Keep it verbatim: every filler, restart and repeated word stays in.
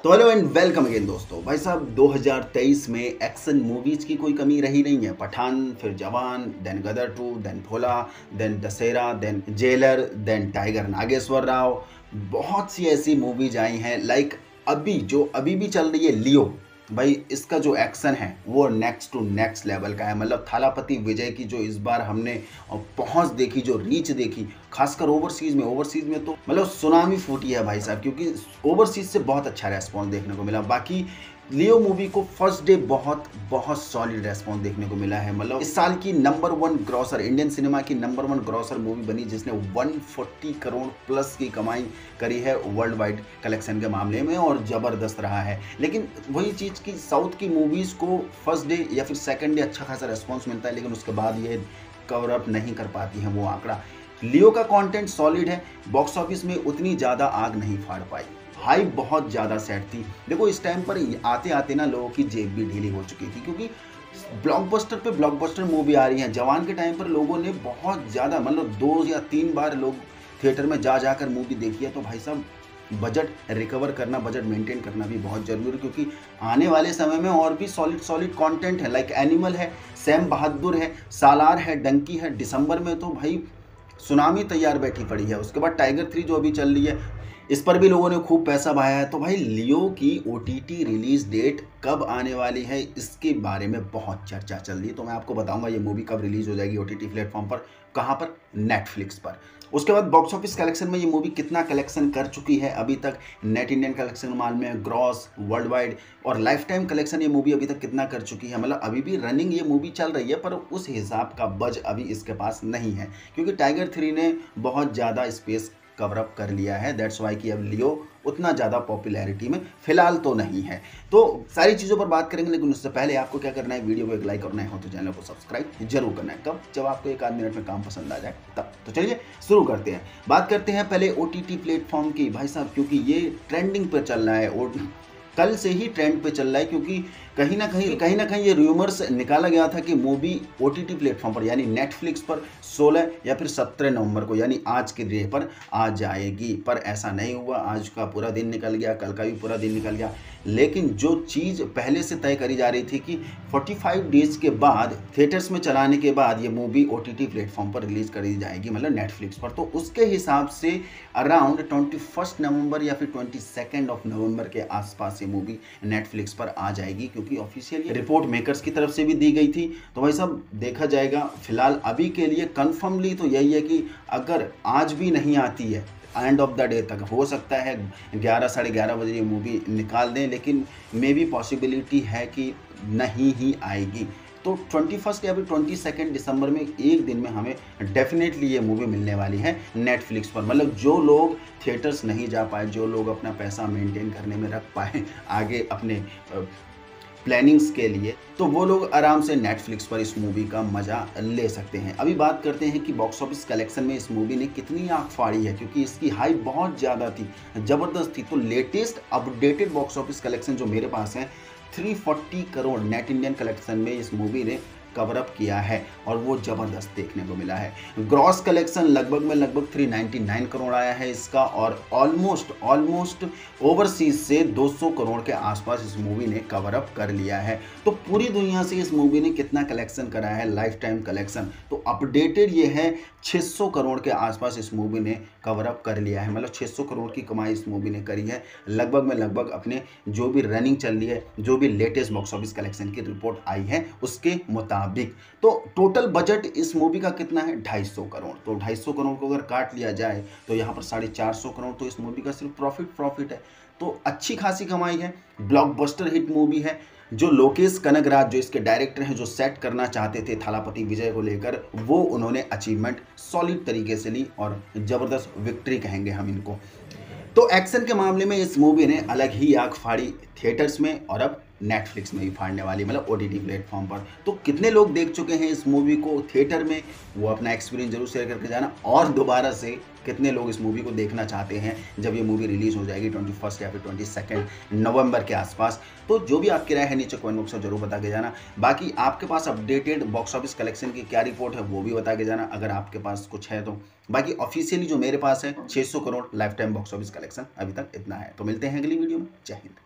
तो hello and welcome again दोस्तों। भाई साहब दो हज़ार तेईस में एक्शन मूवीज की कोई कमी रही नहीं है। पठान, फिर Jawan, then Gadar two, then Bholaa, then Dasara, then Jailer, then Tiger Nageswara Rao, बहुत सी ऐसी मूवीज आई हैं। लाइक अभी जो अभी भी चल रही है लियो, भाई इसका जो एक्शन है वो नेक्स्ट टू नेक्स्ट लेवल का है। मतलब थालापति विजय की जो इस बार हमने पहुंच देखी, जो रीच देखी, खासकर ओवरसीज में ओवरसीज में तो मतलब सुनामी फूटी है भाई साहब, क्योंकि ओवरसीज से बहुत अच्छा रेस्पॉन्स देखने को मिला। बाकी लियो मूवी को फर्स्ट डे बहुत बहुत सॉलिड रेस्पॉन्स देखने को मिला है। मतलब इस साल की number one grosser, Indian cinema की नंबर वन ग्रॉसर मूवी बनी जिसने एक सौ चालीस करोड़ प्लस की कमाई करी है वर्ल्ड वाइड कलेक्शन के मामले में, और ज़बरदस्त रहा है। लेकिन वही चीज़ की साउथ की मूवीज़ को फर्स्ट डे या फिर सेकेंड डे अच्छा खासा रेस्पॉन्स मिलता है, लेकिन उसके बाद ये कवर अप नहीं कर पाती हैं वो आंकड़ा। लियो का कंटेंट सॉलिड है, बॉक्स ऑफिस में उतनी ज़्यादा आग नहीं फाड़ पाई, हाइप बहुत ज़्यादा सेट थी। देखो इस टाइम पर आते आते ना लोगों की जेब भी ढीली हो चुकी थी, क्योंकि ब्लॉकबस्टर पे ब्लॉकबस्टर मूवी आ रही है। जवान के टाइम पर लोगों ने बहुत ज़्यादा, मतलब दो या तीन बार लोग थिएटर में जा जाकर मूवी देखी है। तो भाई साहब बजट रिकवर करना, बजट मेंटेन करना भी बहुत जरूरी है, क्योंकि आने वाले समय में और भी सॉलिड सॉलिड कंटेंट है। लाइक एनिमल है, सैम बहादुर है, सालार है, डंकी है। दिसंबर में तो भाई सुनामी तैयार बैठी पड़ी है। उसके बाद टाइगर थ्री जो अभी चल रही है, इस पर भी लोगों ने खूब पैसा बहाया है। तो भाई लियो की ओटीटी रिलीज डेट कब आने वाली है, इसके बारे में बहुत चर्चा चल रही है। तो मैं आपको बताऊंगा ये मूवी कब रिलीज हो जाएगी ओटीटी प्लेटफॉर्म पर, कहां पर, नेटफ्लिक्स पर। उसके बाद बॉक्स ऑफिस कलेक्शन में ये मूवी कितना कलेक्शन कर चुकी है अभी तक, नेट इंडियन कलेक्शन मान में, ग्रॉस, वर्ल्ड वाइड और लाइफ टाइम कलेक्शन ये मूवी अभी तक कितना कर चुकी है। मतलब अभी भी रनिंग ये मूवी चल रही है, पर उस हिसाब का बज अभी इसके पास नहीं है, क्योंकि टाइगर थ्री ने बहुत ज़्यादा स्पेस कवर अप कर लिया है। दैट्स वाई कि अब लियो उतना ज़्यादा पॉपुलैरिटी में फिलहाल तो नहीं है। तो सारी चीज़ों पर बात करेंगे, लेकिन उससे पहले आपको क्या करना है, वीडियो को एक लाइक करना है हो तो चैनल को सब्सक्राइब जरूर करना है। कब, जब आपको एक आध मिनट में काम पसंद आ जाए तब। तो चलिए शुरू करते हैं। बात करते हैं पहले ओटीटी प्लेटफॉर्म की भाई साहब, क्योंकि ये ट्रेंडिंग पर चल रहा है, कल से ही ट्रेंड पे चल रहा है। क्योंकि कहीं ना कहीं कहीं ना कहीं ये रूमर्स निकाला गया था कि मूवी ओटीटी प्लेटफॉर्म पर यानी नेटफ्लिक्स पर सोलह या फिर सत्रह नवंबर को यानी आज के डे पर आ जाएगी, पर ऐसा नहीं हुआ। आज का पूरा दिन निकल गया, कल का भी पूरा दिन निकल गया। लेकिन जो चीज़ पहले से तय करी जा रही थी कि पैंतालीस डेज के बाद थिएटर्स में चलाने के बाद ये मूवी ओटीटी प्लेटफॉर्म पर रिलीज करी जाएगी, मतलब नेटफ्लिक्स पर, तो उसके हिसाब से अराउंड ट्वेंटी फर्स्ट नवंबर या फिर ट्वेंटी सेकेंड ऑफ नवंबर के आसपास ये मूवी नेटफ्लिक्स पर आ जाएगी, क्योंकि ऑफिशियली रिपोर्ट मेकर्स की तरफ से भी दी गई थी। तो भाई साहब देखा जाएगा। फिलहाल अभी के लिए कंफर्मली तो यही है कि अगर आज भी नहीं आती है, एंड ऑफ द डे तक हो सकता है ग्यारह साढ़े ग्यारह बजे ये मूवी निकाल दें, लेकिन मे बी पॉसिबिलिटी है कि नहीं ही आएगी। तो ट्वेंटी फर्स्ट या फिर ट्वेंटी सेकेंड दिसंबर में एक दिन में हमें डेफिनेटली ये मूवी मिलने वाली है नेटफ्लिक्स पर। मतलब जो लोग थिएटर्स नहीं जा पाए, जो लोग अपना पैसा मेंटेन करने में रख पाए आगे अपने प्लानिंग्स के लिए, तो वो लोग आराम से नेटफ्लिक्स पर इस मूवी का मज़ा ले सकते हैं। अभी बात करते हैं कि बॉक्स ऑफिस कलेक्शन में इस मूवी ने कितनी आग फाड़ी है, क्योंकि इसकी हाइप बहुत ज़्यादा थी, ज़बरदस्त थी। तो latest updated box office collection जो मेरे पास है, तीन सौ चालीस करोड़ नेट इंडियन कलेक्शन में इस मूवी ने कवर अप किया है, और वो ज़बरदस्त देखने को मिला है। ग्रॉस कलेक्शन लगभग में लगभग तीन सौ निन्यानवे करोड़ आया है इसका, और ऑलमोस्ट ऑलमोस्ट ओवरसीज से दो सौ करोड़ के आसपास इस मूवी ने कवर अप कर लिया है। तो पूरी दुनिया से इस मूवी ने कितना कलेक्शन करा है, लाइफ टाइम कलेक्शन, तो अपडेटेड ये है छह सौ करोड़ के आसपास इस मूवी ने कवर अप कर लिया है। मतलब छह सौ करोड़ की कमाई इस मूवी ने करी है, लगभग में लगभग अपने जो भी रनिंग चल रही है, जो भी लेटेस्ट बॉक्स ऑफिस कलेक्शन की रिपोर्ट आई है उसके मुताबिक। तो टोटल बजट इस मूवी का कितना है, ढाई सौ करोड़। तो ढाई सौ करोड़ को अगर काट लिया जाए तो यहाँ पर साढ़े चार सौ करोड़ तो इस मूवी का सिर्फ प्रॉफिट प्रॉफिट है। तो अच्छी खासी कमाई है, ब्लॉकबस्टर हिट मूवी है। जो लोकेश कनगराज जो इसके डायरेक्टर हैं, जो सेट करना चाहते थे थालापति विजय को लेकर, वो उन्होंने अचीवमेंट सॉलिड तरीके से ली, और ज़बरदस्त विक्ट्री कहेंगे हम इनको। तो एक्शन के मामले में इस मूवी ने अलग ही आग फाड़ी थिएटर्स में, और अब नेटफ्लिक्स में भी फाड़ने वाली, मतलब ओटीटी प्लेटफॉर्म पर। तो कितने लोग देख चुके हैं इस मूवी को थिएटर में, वो अपना एक्सपीरियंस जरूर शेयर करके जाना। और दोबारा से कितने लोग इस मूवी को देखना चाहते हैं जब ये मूवी रिलीज हो जाएगी ट्वेंटी फर्स्ट या फिर ट्वेंटी सेकेंड नवंबर के आसपास। तो जो भी आपकी राय है नीचे कमेंट बॉक्स में जरूर बता के जाना। बाकी आपके पास अपडेटेड बॉक्स ऑफिस कलेक्शन की क्या रिपोर्ट है वो भी बता के जाना, अगर आपके पास कुछ है तो। बाकी ऑफिशियली जो मेरे पास है छह सौ crore lifetime box office collection अभी तक इतना है। तो मिलते हैं अगली वीडियो में। जय हिंद।